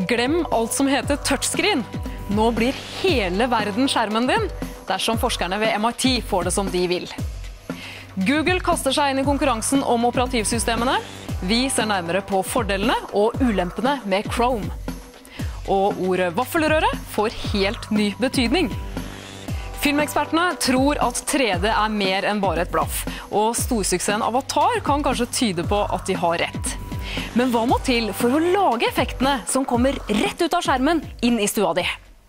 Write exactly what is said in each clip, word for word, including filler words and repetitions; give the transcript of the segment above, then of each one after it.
Glem alt som heter touchscreen. Nå blir hele verden skjermen din, dersom forskerne ved M I T får det som de vil. Google kaster seg inn i konkurransen om operativsystemene. Vi ser nærmere på fordelene og ulempene med Chrome. Og ordet vaffelrøre får helt ny betydning. Filmekspertene tror at tre D er mer enn bare et blaff, og storsuksessen Avatar kan kanskje tyde på at de har rett. Men hva må til for å lage effektene som kommer rett ut av skjermen inn i stua di?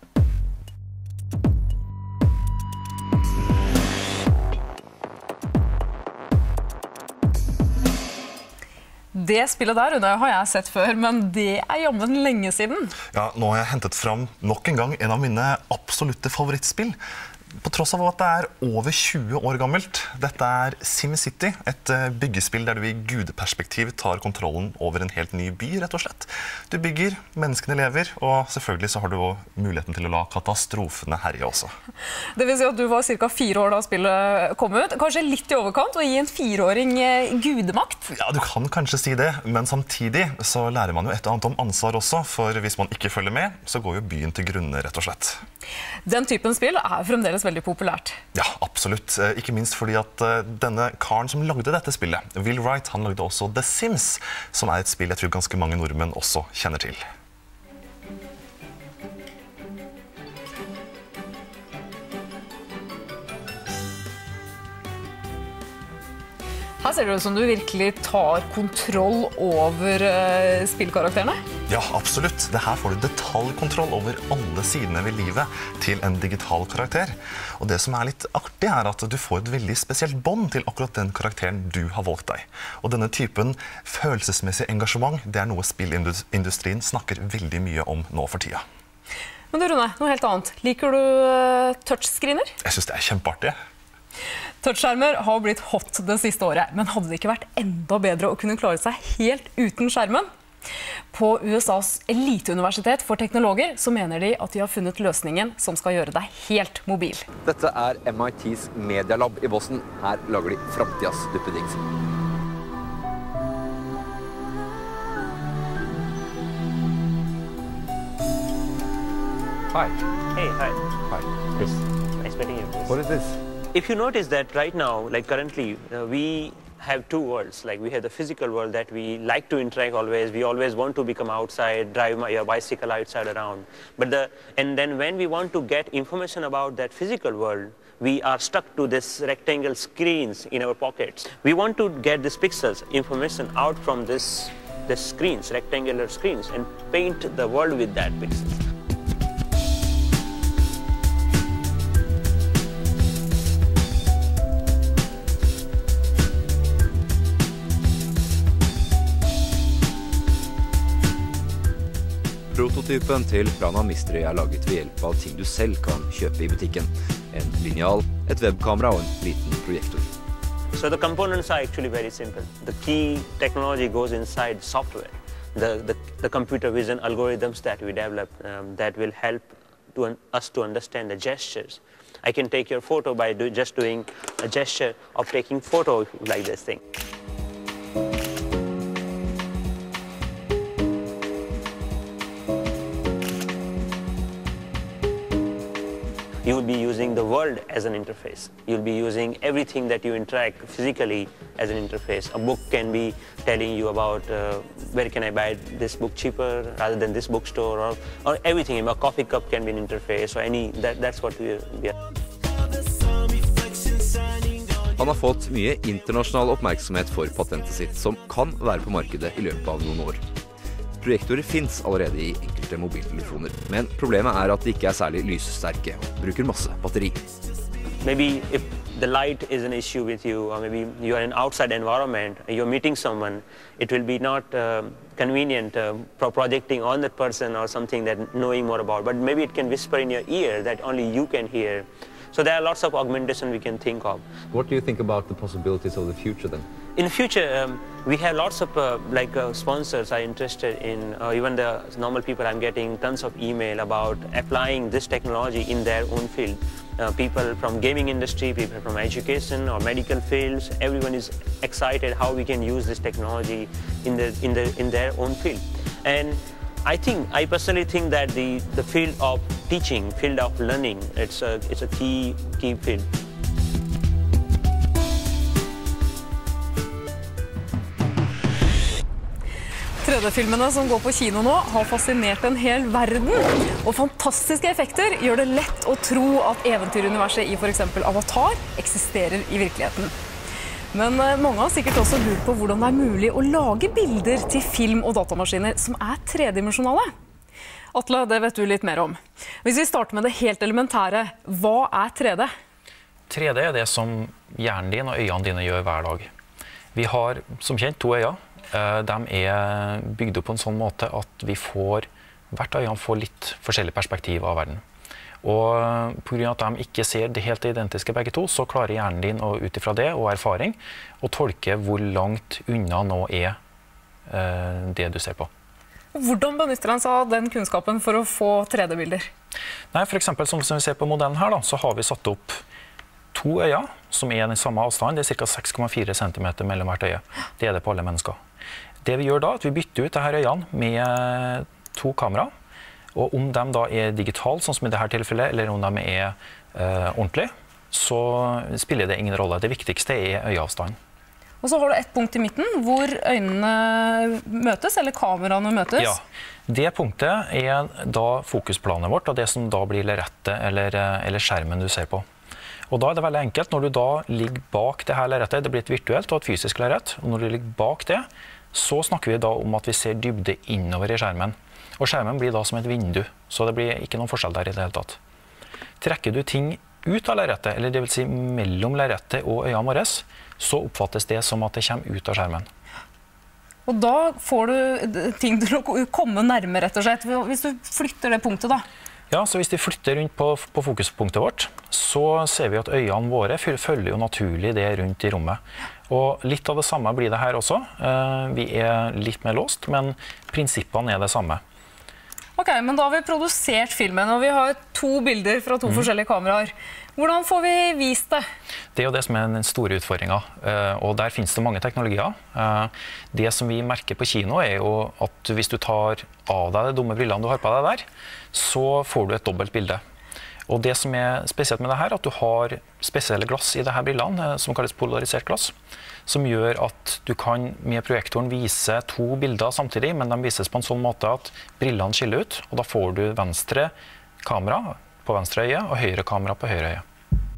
Det spillet der, Rune, har jeg sett før, men det er jammen lenge siden. Ja, nå har jeg hentet fram nok en gang en av mine absolutte favorittspill. På tross av at det er over tjue år gammelt. Dette er SimCity, et byggespill der du i gudeperspektiv tar kontrollen over en helt ny by, rett og slett. Du bygger, menneskene lever, og selvfølgelig så har du også muligheten til å la katastrofene herje også. Det vil si at du var cirka fire år da spillet kom ut. Kanskje litt i overkant å gi en fireåring gudemakt? Ja, du kan kanskje si det, men samtidig så lærer man jo et og annet om ansvar også, for hvis man ikke følger med, så går jo byen til grunne, rett og slett. Den typen spill er fremdeles veldig populært. Ja, absolutt. Ikke minst fordi at denne karen som lagde dette spillet, Will Wright, han lagde også The Sims, som er et spill jeg tror ganske mange nordmenn også kjenner til. Her ser det ut som du virkelig tar kontroll over uh, spillkarakterene. Ja, absolutt. Det her får du detaljkontroll over alle sidene ved livet til en digital karakter. Og det som er litt artig er at du får et veldig spesielt bånd til akkurat den karakteren du har valgt deg. Og denne typen følelsesmessig engasjement, det er noe spillindustrien snakker veldig mye om nå for tida. Men du, Rune, noe helt annet. Liker du uh, touchscreener? Jeg synes det er kjempeartig. Touchskjermer har blitt hot det siste året, men hadde det ikke vært enda bedre å kunne klare seg helt uten skjermen? På U S A's eliteuniversitet for teknologer så mener de at de har funnet løsningen som skal gjøre deg helt mobil. Dette er M I T's Medialab i Boston. Her lager de framtidas duppedings. Hi. Hey, hi. Hi. Chris. Nice meeting you. Chris. What is this? If you notice that right now, like currently, uh, we have two worlds. Like we have the physical world that we like to interact always. We always want to become outside, drive my, your bicycle outside around. But the, and then when we want to get information about that physical world, we are stuck to this rectangle screens in our pockets. We want to get these pixels, information out from this, this screens, rectangular screens, and paint the world with that pixels. Prototypen til Plana Mystery er laget ved hjelp av ting du selv kan kjøpe i butikken. En lineal, et webkamera og en liten projektor. So the components are actually very simple. The key technology goes inside software. The, the, the computer vision algorithms that we develop um, that will help to un us to understand the gestures. I can take your photo by do just doing a gesture of taking photo like this thing. You will be using the world as an interface. You'll be using everything that you interact physically as an interface. A book can be telling you about uh, where can I buy this book cheaper rather than this bookstore, or, or everything. A coffee cup can be an interface, or any, that, that's what we are. Han har fått mye internasjonal oppmerksomhet for patentet sitt, som kan være på markedet i løpet av noen år. Projektorer finnes allerede i enkelte mobiltelefoner, men problemet er at de ikke er særlig lyssterke og bruker masse batteri. Maybe if the light is an issue with you, or maybe you are in an outside environment, you're meeting someone, it will be not um, convenient uh, for projecting on that person or something that knowing more about, but maybe it can whisper in your ear that only you can hear. So there are lots of augmentation we can think of. What do you think about the possibilities of the future then? In the future, um, we have lots of uh, like uh, sponsors are interested in, uh, even the normal people, I'm getting tons of email about applying this technology in their own field. Uh, people from gaming industry, people from education or medical fields, everyone is excited how we can use this technology in, the, in, the, in their own field. And I think, I personally think that the, the field of teaching, field of learning, it's a, it's a key, key field. tre D-filmene som går på kino nå har fascinert en hel verden, og fantastiske effekter gjør det lett å tro at eventyruniverset i for eksempel Avatar eksisterer i virkeligheten. Men mange har sikkert også lurt på hvordan det er mulig å lage bilder til film- og datamaskiner som er tredimensjonale. Atle, det vet du litt mer om. Hvis vi starter med det helt elementære, hva er tre D? tre D er det som hjernen din og øynene dine gjør hver dag. Vi har som kjent to øyne. De er bygd opp på en sånn måte at vi får, hvert øye får litt forskjellig perspektiv av verden. Og på grunn av at de ikke ser det helt identiske begge to, så klarer hjernen din å, ut ifra det og erfaring å tolke hvor langt unna nå er eh, det du ser på. Hvordan benytter han seg av den kunnskapen for å få tre D-bilder? Nei, for eksempel som vi ser på modellen her da, så har vi satt opp to øyne som er den samme avstand. Det er ca seks komma fire centimeter mellom hvert øye. Det er det på alle mennesker. Det vi gjør da, er at vi bytter ut disse øynene med to kamera. Og om de da er digitale, sånn som i dette tilfellet, eller om de er eh, ordentlige, så spiller det ingen rolle. Det viktigste er øyeavstanden. Og så har du et punkt i midten hvor øynene møtes, eller kameraene møtes. Ja, det punktet er da fokusplanet vårt, og det som da blir lerrettet, eller, eller skjermen du ser på. Og da er det veldig enkelt, når du da ligger bak det her lerrettet, det blir et virtuelt og et fysisk lerrett, og når du ligger bak det, så snakker vi da om at vi ser dybde innover i skjermen. Og skjermen blir da som et vindu, så det blir ikke noen forskjell der i det hele tatt. Trekker du ting ut av lerrettet, eller det vil si mellom lerrettet og øynene våre, så oppfattes det som at det kommer ut av skjermen. Og da får du ting til å komme nærmere, rett og slett, hvis du flytter det punktet da. Ja, så hvis vi flytter rundt på, på fokuspunktet vårt, så ser vi at øynene våre følger jo naturlig det rundt i rommet. Og litt av det samme blir det her også. Vi er litt mer låst, men prinsippene er det samme. Ok, men da har vi produsert filmen, og vi har to bilder fra to mm. forskjellige kameraer. Hvordan får vi vist det? Det er jo det som er den store utfordringen, og der finnes det mange teknologier. Det som vi merker på kino er jo at hvis du tar av deg de dumme brillene du har på deg der, så får du et dobbelt bilde. Og det som er spesielt med det her, at du har spesielle glass i disse brillene, som kalles polarisert glass, som gjør at du kan med projektoren vise to bilder samtidig, men de vises på en sånn måte at brillene skiller ut, og da får du venstre kamera på venstre øye og høyre kamera på høyre øye.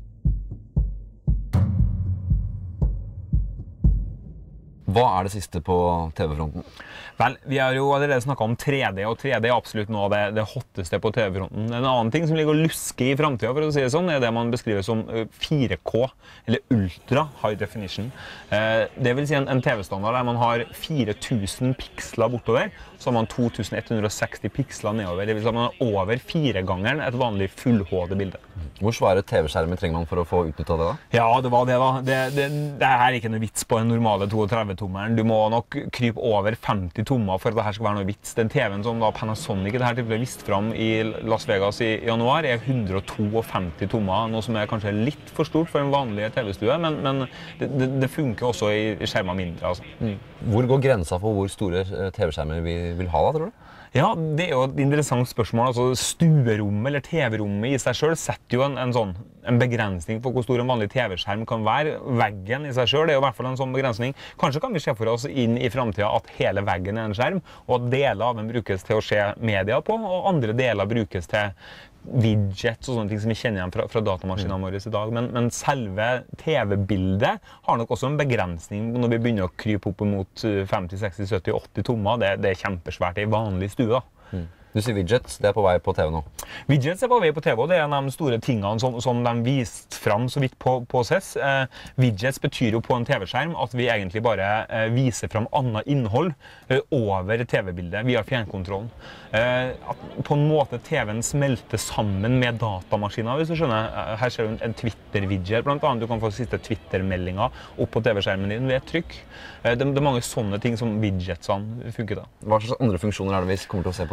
Hva er det siste på T V-fronten? Vel, vi har jo allerede snakket om tre D, og tre D er absolutt noe av det, det hotteste på T V-fronten. En annen ting som ligger og lusker i fremtiden, for å si det sånn, er det man beskriver som fire K, eller Ultra High Definition. Det vil si en, en T V-standard der man har fire tusen piksler bortover, så har man to tusen ett hundre og seksti piksler nedover. Det vil si at man har over fire ganger et vanlig full H D-bilde. Hvor svære T V-skjermer trenger man for å få utnyttet det da? Ja, det var det da. Det, det, det er ikke noe vits på en normale trettito-tommeren. Du må nok krype over femti tommer for at dette skal være noe vits. Den T V-en som da Panasonic i dette tilfellet vist fram i Las Vegas i januar er hundre og femtito tommer, noe som er kanskje litt for stort for en vanlig T V-stue, men, men det, det, det funker også i skjermer mindre. Altså. Mm. Hvor går grensa for hvor store T V-skjermer vi vil ha da, tror du? Ja, det er jo et interessant spørsmål. Altså, stuerommet eller T V-rommet i seg selv setter jo en, en, sånn, en begrensning på hvor stor en vanlig T V-skjerm kan være. Veggen i seg selv er jo i hvert fall en sånn begrensning. Kanskje kan vi se for oss inn i fremtiden at hele veggen er en skjerm, og at deler av den brukes til å se media på, og andre deler brukes til widgets og sånne ting som vi kjenner igjen fra, fra datamaskinene våre i dag. Men, men selve T V-bildet har nok også en begrensning når vi begynner å krype opp mot femti, seksti, sytti, åtti tommer. Det, det er kjempesvært i vanlig stue da. Mm. Du sier widgets, det er på vei på T V nå? Widgets er på vei på T V, og det er en av de store tingene som, som de viste fram så vidt på, på S E S. Eh, widgets betyr jo på en T V-skjerm at vi egentlig bare eh, viser fram annet innhold eh, over T V-bildet via fjernkontrollen. Eh, at på en måte T V-en smelter sammen med datamaskiner, hvis du skjønner. Her ser du en, en Twitter-widget, blant annet. Du kan få siste Twitter-meldinga opp på T V-skjermen din ved et trykk. Eh, det, det er mange sånne ting som widgetsene funker da. Hva slags andre funksjoner er det vi kommer til å se på T V-ene?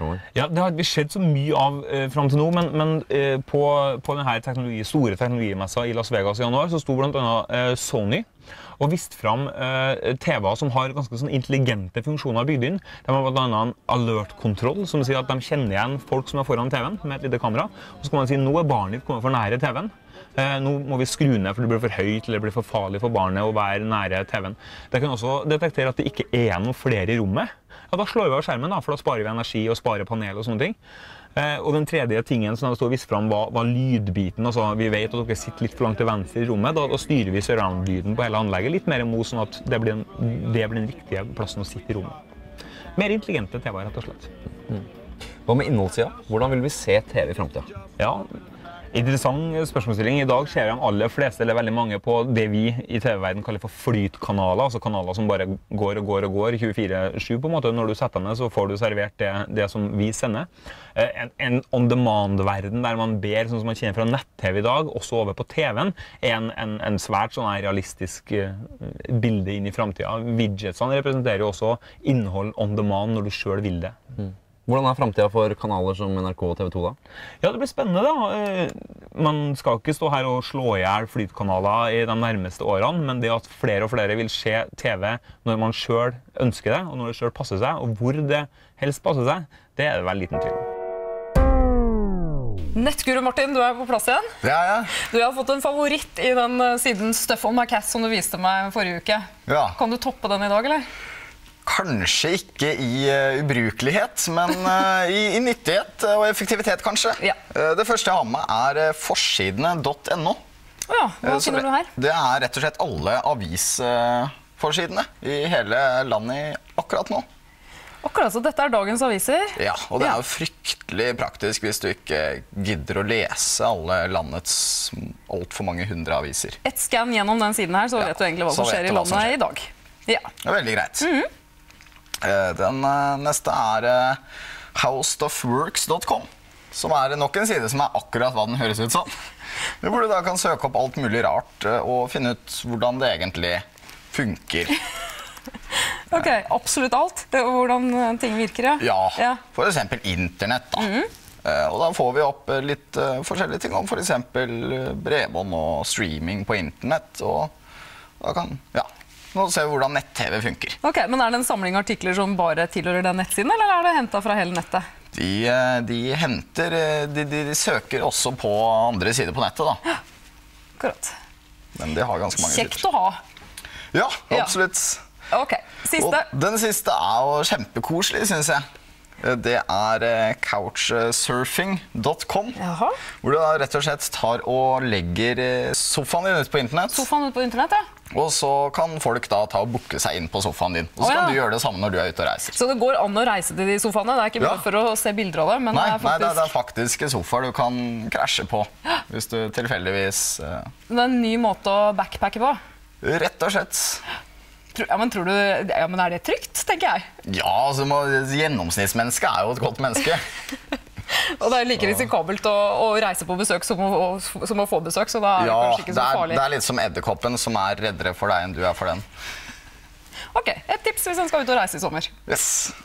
fremover? Ja, det har ikke skjedd så mye av eh, frem til nå, men, men eh, på, på denne teknologi, store teknologimessa i Las Vegas i januar, så sto blant annet eh, Sony og viste frem eh, T V-er som har ganske sånn intelligente funksjoner bygd inn. De har blant annet en alert-kontroll, som sier at de kjenner igjen folk som er foran T V-en med et lite kamera. Og så kan man si, nå er barnet ditt kommet for nære T V-en. Eh, nå må vi skru ned, for det blir for høyt, eller det blir for farlig for barnet å være nære T V-en. Det kan også detektere at det ikke er noen flere i rommet. Ja, da slår vi av skjermen, da, for da sparer vi energi og sparer panel og sånne ting. Eh, og den tredje tingen som jeg stod og viste frem var, var lydbiten. Altså, vi vet at dere sitter litt for langt til venstre i rommet, da, da styrer vi surround-lyden på hele anlegget litt mer mot, sånn at det blir, en, det blir den riktige plassen å sitte i rommet. Mer intelligente T V-er, rett og slett. Mm. Hva med innholdssiden? Hvordan vil vi se T V i fremtiden? Ja, interessant spørsmålsstilling. I dag ser de aller fleste, eller veldig mange, på det vi i T V-verden kaller for flytkanaler, altså kanaler som bare går og går og går, tjuefire sju på en måte. Når du setter ned, så får du servert det, det som vi sender. En, en on-demand-verden der man ber, sånn som man kjenner fra nett-T V i dag, også over på T V-en, er en, en, en svært sånn realistisk bilde inn i fremtiden. Widgetsene representerer jo også innhold on-demand når du selv vil det. Mm. Hvordan er fremtiden for kanaler som N R K og T V to da? Ja, det blir spennende da. Man skal ikke stå her og slå ihjel flytkanaler i de nærmeste årene, men det at flere og flere vil se T V når man selv ønsker det, og når det selv passer seg, og hvor det helst passer seg, det er det vel liten tvil om. Nettguru Martin, du er på plass igjen. Det er jeg. Du har fått en favoritt i den siden Stuff on my cat som du viste meg forrige uke. Ja. Kan du toppe den i dag, eller? Kanskje ikke i uh, ubrukelighet, men uh, i, i nyttighet og effektivitet kanskje. Ja. Uh, det første jeg har med er uh, forsidene punktum no. Ja, hva Uh, finner det, du her? det er rett og slett alle avisforsidene uh, i hele landet akkurat nå. Akkurat, så dette er dagens aviser. Ja, og det Ja. er jo fryktelig praktisk hvis du ikke gidder å lese alle landets alt for mange hundre aviser. Et scan gjennom den siden her, så Ja, vet du egentlig hva så som skjer vet i du hva som landet skjer. i dag. Ja. Det er veldig greit. Mhm. Eh, Den eh, neste er eh, how stuff works dot com, som er nok en side som er akkurat hva den høres ut som. Hvor du da kan søke opp alt mulig rart eh, og finne ut hvordan det egentlig funker. Ok, absolutt alt. Det er hvordan ting virker, ja. Ja, Ja. for eksempel internett da. Eh, Og da får vi opp eh, litt eh, forskjellige ting om for eksempel eh, bredbånd og streaming på internett. Og da kan, ja, nå ser vi hvordan nett-T V funker. Ok, men er det en samling artikler som bare tilhører den nettsiden, eller er det hentet fra hele nettet? De, eh, de henter, eh, de, de, de søker også på andre sider på nettet da. Akkurat. Men de har ganske mange Kjekt sider. å ha. Ja, Ja. absolutt. Ok, siste. Og den siste er jo kjempekoselig, synes jeg. Det er eh, couchsurfing punktum com, Jaha. hvor du da rett og slett tar og legger eh, sofaen din ut på internett. Sofaen ute på internett, ja. Og så kan folk da ta og booke seg inn på sofaen din. Og så Å, ja. kan du gjøre det samme når du er ute og reiser. Så det går an å reise til de sofaene. Det er ikke bare Ja. for å se bilder av det, men Nei, det er nei det, er, det faktisk er faktiske sofaer du kan krasje på, hvis du tilfeldigvis eh, det er en ny måte å backpacke på. rett og slett. Tro- Ja, men tror du, ja, men er det trygt, tenker jeg. Ja, altså, må, gjennomsnittsmennesket er jo et godt menneske. Og det er like risikabelt å, å reise på besøk som å, å, som å få besøk, så da er det Ja, kanskje ikke det så er, farlig. det er litt som edderkoppen som er reddere for deg enn du er for den. Ok, et tips hvis en skal ut og reise i sommer. Yes.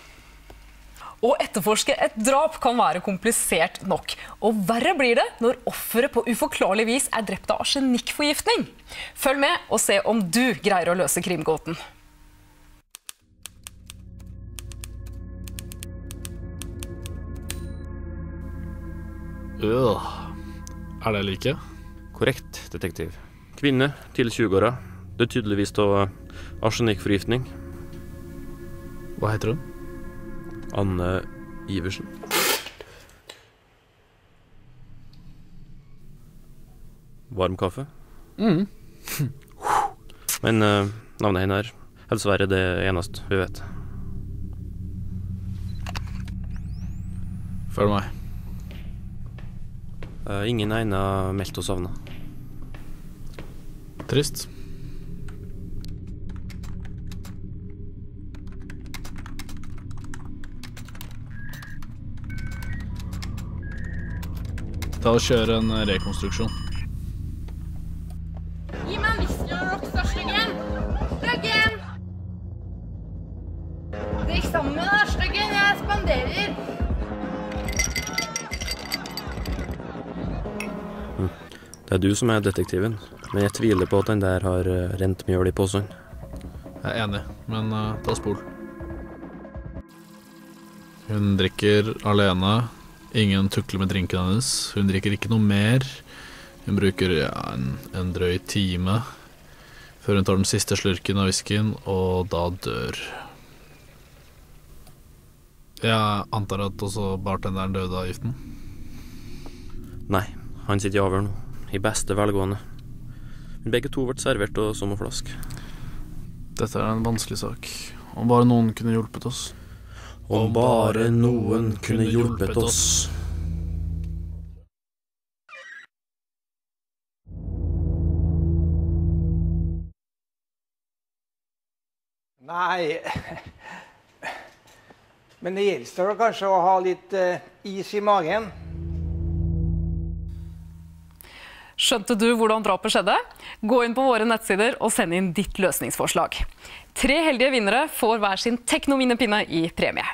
Å etterforske et drap kan være komplisert nok. Og verre blir det når offeret på uforklarlig vis er drept av arsenikkforgiftning. Følg med og se om du greier å løse krimgåten. Øh, er det like? Korrekt, detektiv. Kvinne til tjueåra. Det er tydeligvis av arsenikkforgiftning. Hva heter hun? Anne Iversen. Varm kaffe. Mm. Men uh, navnet henne er dessverre det eneste vi vet. Følg meg. Uh, ingen ene har meldt å savne. Trist. Ta og kjøre en rekonstruksjon. Gi meg en whisky og rockstar, styggen! Styggen! Drikk sammen med deg, styggen. Jeg spanderer. Det er du som er detektiven, men jeg tviler på at den der har eh, rent mjøl i posen. Jeg er enig, men uh, ta spol. Hun drikker alene. Ingen tukler med drinken hennes. Hun drikker ikke noe mer. Hun bruker ja, en, en drøy time før hun tar den siste slurken av whiskyen, og da dør. Jeg antar at også bartenderen døde av giften. Nei, han sitter i avhør nå, i beste velgående. Men begge to ble servert og som en flask. Dette er en vanskelig sak. Om bare noen kunne hjulpet oss. Om bare noen kunne hjulpet oss. Nei, men det gjelder vel kanskje å ha litt uh, is i magen. Skjønte du hvordan drapet skjedde? Gå inn på våre nettsider og send inn ditt løsningsforslag. Tre heldige vinnere får hver sin teknominnepinne i premie.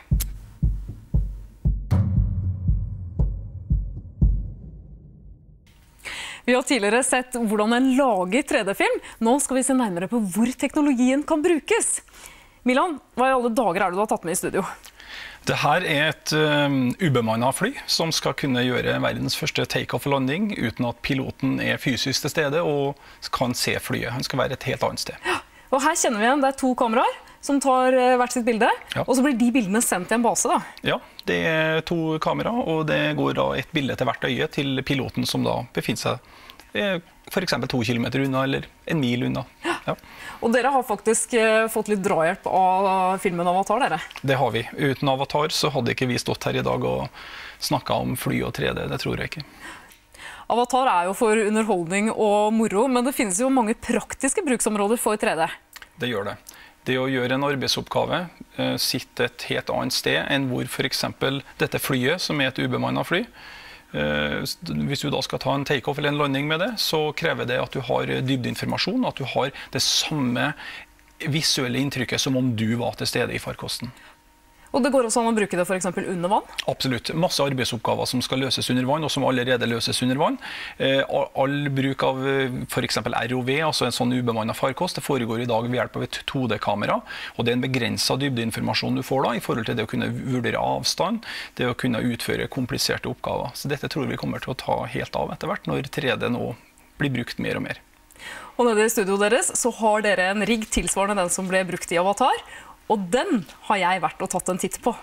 Vi har tidligere sett hvordan en lager tre D-film. Nå skal vi se nærmere på hvor teknologien kan brukes. Milan, hva i alle dager er det du har tatt med i studio? Dette er et um, ubemannet fly som skal kunne gjøre verdens første take-off og landing uten at piloten er fysisk til stede og kan se flyet. Han skal være et helt annet sted. Ja, og her kjenner vi igjen, det er to kameraer som tar uh, hvert sitt bilde, ja. Og så blir de bildene sendt til en base da. Ja, det er to kamera, og det går da et bilde til hvert øye til piloten som da befinner seg for eksempel to kilometer unna, eller en mil unna. Ja. Og dere har faktisk uh, fått litt drahjelp av filmen Avatar, dere? Det har vi. Uten Avatar så hadde ikke vi stått her i dag og snakket om fly og tre D, det tror jeg ikke. Avatar er jo for underholdning og moro, men det finnes jo mange praktiske bruksområder for tre D. Det gjør det. Det å gjøre en arbeidsoppgave uh, sitter et helt annet sted enn hvor for eksempel dette flyet, som er et ubemannet fly, Uh, hvis du da skal ta en take-off eller en landing med det, så krever det at du har dybdeinformasjon, at du har det samme visuelle inntrykket som om du var til stede i farkosten. Og det går også an å bruke det for eksempel under vann? Absolutt. Masse arbeidsoppgaver som skal løses under vann, og som allerede løses under vann. Eh, all bruk av for eksempel R O V, altså en sånn ubemannet farkost, det foregår i dag ved hjelp av et to D-kamera, og det er en begrenset dybdeinformasjon du får da, i forhold til det å kunne vurdere avstand, det å kunne utføre kompliserte oppgaver. Så dette tror vi kommer til å ta helt av etter hvert, når tre D nå blir brukt mer og mer. Og nede i studioet deres så har dere en rigg tilsvarende den som ble brukt i Avatar, og den har jeg vært og tatt en titt på.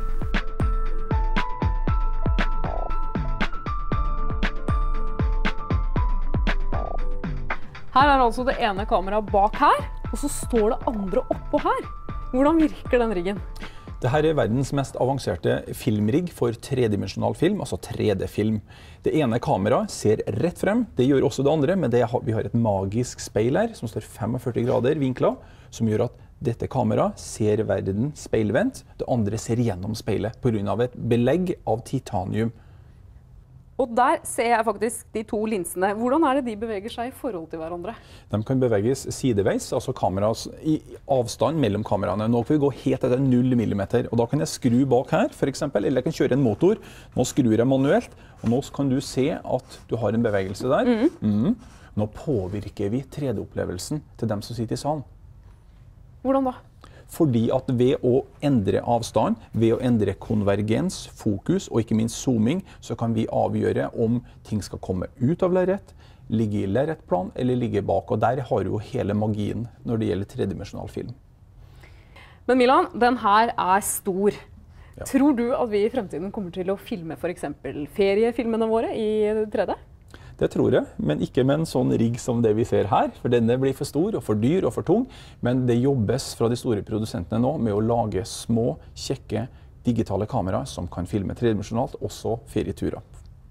Her er altså det ene kameraet bak her, og så står det andre oppå her. Hvordan virker den riggen? Dette er verdens mest avanserte filmrigg for tredimensjonal film, altså tre D-film. Det ene kameraet ser rett frem, det gjør også det andre, men det har, vi har et magisk speil her, som står førtifem grader vinkler, som gjør at dette kameraet ser verden speilvendt, det andre ser gjennom speilet, på grunn av et belegg av titanium. Og der ser jeg faktisk de to linsene. Hvordan er det de beveger seg i forhold til hverandre? De kan beveges sideveis, altså kameras i avstand mellom kameraene. Nå kan vi gå helt etter null millimeter, og da kan jeg skru bak her, for eksempel, eller jeg kan kjøre en motor. Nå skrur jeg manuelt, og nå kan du se at du har en bevegelse der. Mm. Mm. Nå påvirker vi tre D-opplevelsen til dem som sitter i salen. Hvordan da? Fordi at ved å endre avstand, ved å endre konvergens, fokus og ikke minst zooming, så kan vi avgjøre om ting skal komme ut av lerret, ligge i lerretplan eller ligge bak. Og der har jo hele magien når det gjelder tredimensjonal film. Men Milan, den her er stor. Ja. Tror du at vi i fremtiden kommer til å filme for eksempel feriefilmene våre i tre D? Det tror jeg, men ikke med en sånn rigg som det vi ser her, for denne blir for stor og for dyr og for tung. Men det jobbes fra de store produsentene nå med å lage små, kjekke, digitale kameraer som kan filme tredimensjonalt, også ferieturer.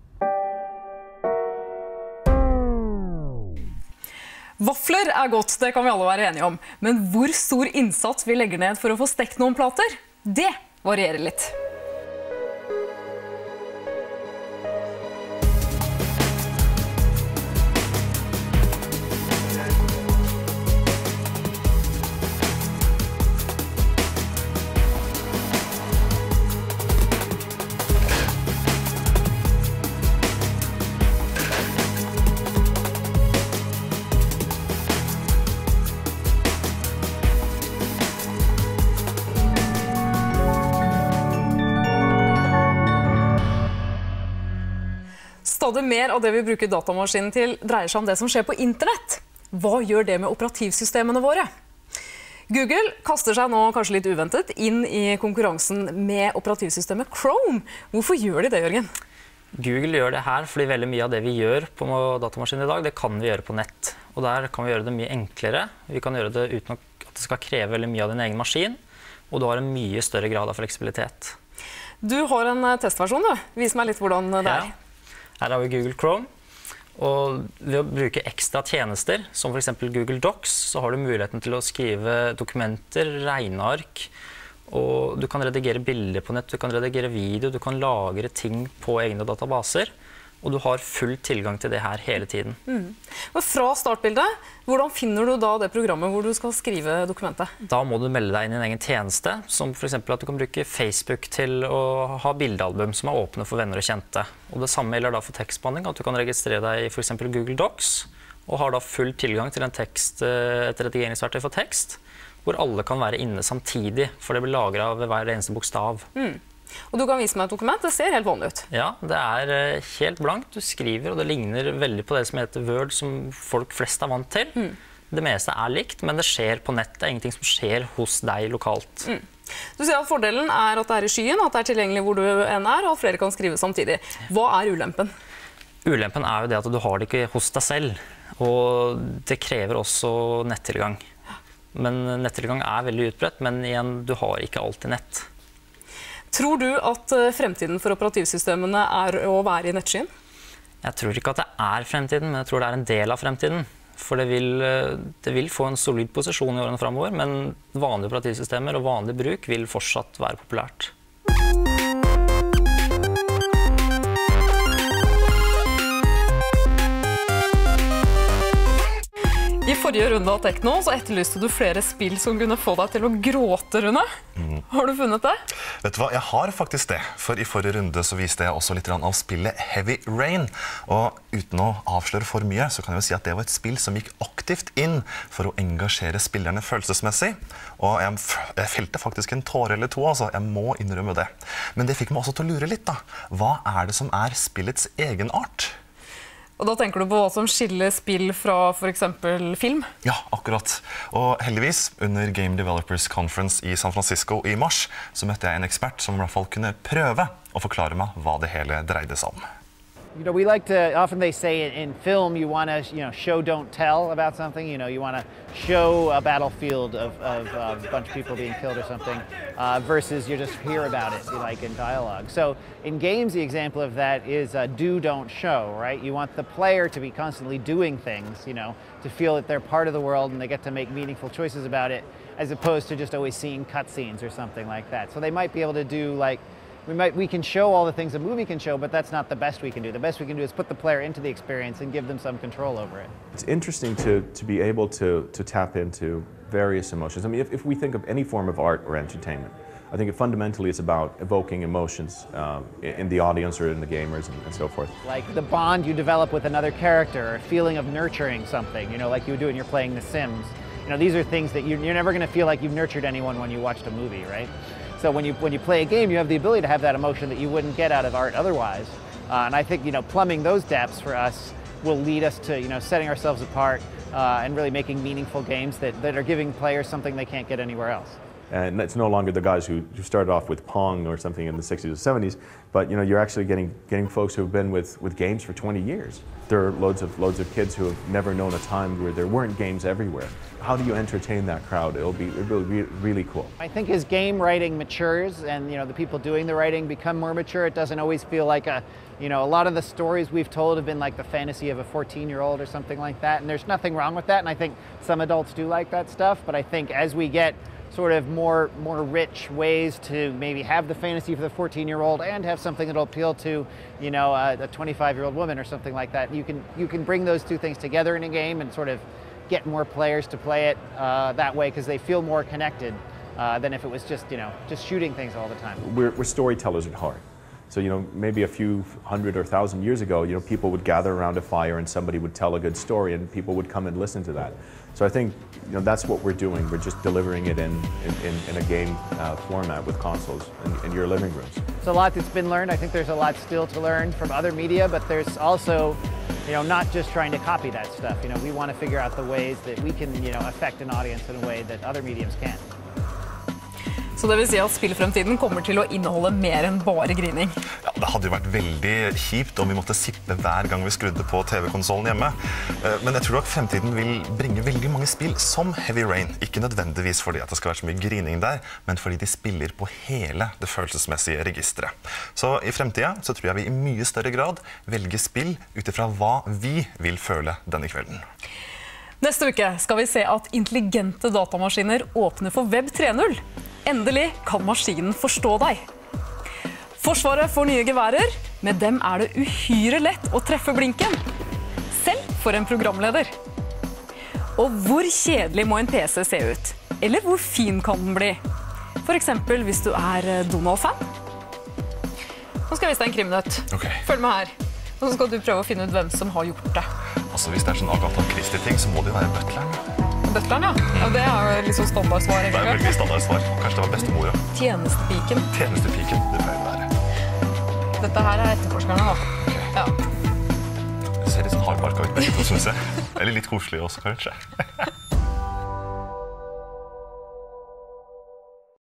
Vafler er godt, det kan vi alle være enige om. Men hvor stor innsats vi legger ned for å få stekt noen plater, det varierer litt. Stadig mer av det vi bruker datamaskinen til dreier seg om det som skjer på internett. Hva gjør det med operativsystemene våre? Google kaster seg nå kanskje litt uventet inn i konkurransen med operativsystemet Chrome. Hvorfor gjør de det, Jørgen? Google gjør det her fordi veldig mye av det vi gjør på datamaskinen i dag, det kan vi gjøre på nett. Og der kan vi gjøre det mye enklere. Vi kan gjøre det uten at det skal kreve veldig mye av din egen maskin, og du har en mye større grad av fleksibilitet. Du har en testversjon, du. Vis meg litt hvordan det er. Ja. Her har vi Google Chrome. Og ved å bruke ekstra tjenester, som for eksempel Google Docs, så har du muligheten til å skrive dokumenter, regneark, og du kan redigere bilder på nett, du kan redigere video, du kan lagre ting på egne databaser, og du har full tilgang til det her hele tiden. Mm. Men fra startbildet, hvordan finner du da det programmet hvor du skal skrive dokumentet? Da må du melde deg inn i en egen tjeneste, som for eksempel at du kan bruke Facebook til å ha bildealbum som er åpne for venner og kjente. Og det samme gjelder da for tekstbehandling, at du kan registrere deg i for eksempel Google Docs, og har da full tilgang til en tekst, et redigeringsverktøy for tekst, hvor alle kan være inne samtidig, for det blir lagret ved hver eneste bokstav. Mm. Og du kan vise meg et dokument, det ser helt vanlig ut. Ja, det er helt blankt, du skriver, og det ligner veldig på det som heter Word, som folk flest er vant til. Mm. Det meste er likt, men det skjer på nett, det er ingenting som skjer hos deg lokalt. Mm. Du sier at fordelen er at det er i skyen, at det er tilgjengelig hvor du enn er, og at flere kan skrive samtidig. Hva er ulempen? Ulempen er jo det at du har det ikke hos deg selv, og det krever også nettilgang. Men nettilgang er veldig utbredt, men igjen, du har ikke alltid nett. Tror du at fremtiden for operativsystemene er å være i nettskyen? Jeg tror ikke at det er fremtiden, men jeg tror det er en del av fremtiden. For det vil, det vil få en solid posisjon i årene fremover, men vanlige operativsystemer og vanlig bruk vil fortsatt være populært. I forrige runde av Tekno så etterlyste du flere spill som kunne få deg til å gråte, Rune. Mm. Har du funnet det? Vet du hva, jeg har faktisk det. For i forrige runde så viste jeg også litt av spillet Heavy Rain. Og uten å avsløre for mye, så kan jeg jo si at det var et spill som gikk aktivt inn for å engasjere spillerne følelsesmessig. Og jeg, jeg felte faktisk en tåre eller to, altså. Jeg må innrømme det. Men det fikk meg også til å lure litt, da. Hva er det som er spillets egenart? Og da tenker du på hva som skiller spill fra for eksempel film? Ja, akkurat. Og heldigvis, under Game Developers Conference i San Francisco i mars, så møtte jeg en ekspert som i hvert fall kunne prøve å forklare meg hva det hele dreide seg om. You know, we like to, often they say in film you want to, you know, show, don't tell about something. You know, you want to show a battlefield of, of uh, a bunch of people being killed or something, uh, versus you just hear about it, like in dialogue. So in games, the example of that is uh, do, don't show, right? You want the player to be constantly doing things, you know, to feel that they're part of the world and they get to make meaningful choices about it, as opposed to just always seeing cutscenes or something like that. So they might be able to do like, We, might, we can show all the things a movie can show, but that's not the best we can do. The best we can do is put the player into the experience and give them some control over it. It's interesting to, to be able to, to tap into various emotions. I mean, if, if we think of any form of art or entertainment, I think it fundamentally is about evoking emotions um, in the audience or in the gamers and, and so forth. Like the bond you develop with another character, or a feeling of nurturing something, you know, like you would do when you're playing The Sims. You know, these are things that you, you're never going to feel like you've nurtured anyone when you watched a movie, right? So when you, when you play a game, you have the ability to have that emotion that you wouldn't get out of art otherwise. Uh, and I think, you know, plumbing those depths for us will lead us to, you know, setting ourselves apart uh, and really making meaningful games that, that are giving players something they can't get anywhere else. And it's no longer the guys who, who started off with Pong or something in the sixties or seventies, but you know, you're actually getting, getting folks who've been with, with games for twenty years. There are loads of, loads of kids who have never known a time where there weren't games everywhere. How do you entertain that crowd? It'll be, it'll be really cool. I think as game writing matures and you know, the people doing the writing become more mature, it doesn't always feel like a, you know, a lot of the stories we've told have been like the fantasy of a fourteen-year-old or something like that, and there's nothing wrong with that, and I think some adults do like that stuff, but I think as we get sort of more more rich ways to maybe have the fantasy for the fourteen-year-old and have something that'll appeal to, you know, a, a twenty-five-year-old woman or something like that. You can you can bring those two things together in a game and sort of get more players to play it uh, that way because they feel more connected uh, than if it was just, you know, just shooting things all the time. We're, we're storytellers at heart. So, you know, maybe a few hundred or thousand years ago, you know, people would gather around a fire and somebody would tell a good story and people would come and listen to that. So I think, you know, that's what we're doing. We're just delivering it in, in, in, in a game uh, format with consoles in, in your living rooms. There's a lot that's been learned. I think there's a lot still to learn from other media, but there's also, you know, not just trying to copy that stuff. You know, we want to figure out the ways that we can, you know, affect an audience in a way that other mediums can't. Så det vil si at spillfremtiden kommer til å inneholde mer enn bare grining. Ja, det hadde jo vært veldig kjipt om vi måtte sippe hver gang vi skrudde på T V-konsolen hjemme. Men jeg tror at fremtiden vil bringe veldig mange spill som Heavy Rain. Ikke nødvendigvis fordi at det skal være så mye grining der, men fordi de spiller på hele det følelsesmessige registret. Så i fremtiden så tror jeg vi i mye større grad velger spill utifra hva vi vil føle denne kvelden. Neste uke skal vi se at intelligente datamaskiner åpner for Web tre punkt null. Endelig kan maskinen forstå deg. Forsvaret får nye geværer. Med dem er det uhyre lett å treffe blinken. Selv for en programleder. Og hvor kjedelig må en P C se ut? Eller hvor fin kan den bli? For eksempel hvis du er Donald-fan. Nå skal jeg vise deg en krimnøtt. Okay. Følg med her. Og så skal du prøve å finne ut hvem som har gjort det. Altså, hvis det er sånn Agatha Christie-ting, så må det jo være butleren. Butleren, ja. Ja, det er jo liksom standardsvar. Det er veldig standardsvar. Kanskje det var bestemora. Tjenestepiken. Tjenestepiken, det pleier å være. Dette her er etterforskerne da. Okay. Ja. Det ser litt sånn hardbarka ut, begge to, synes jeg. Eller litt koselig også, kanskje.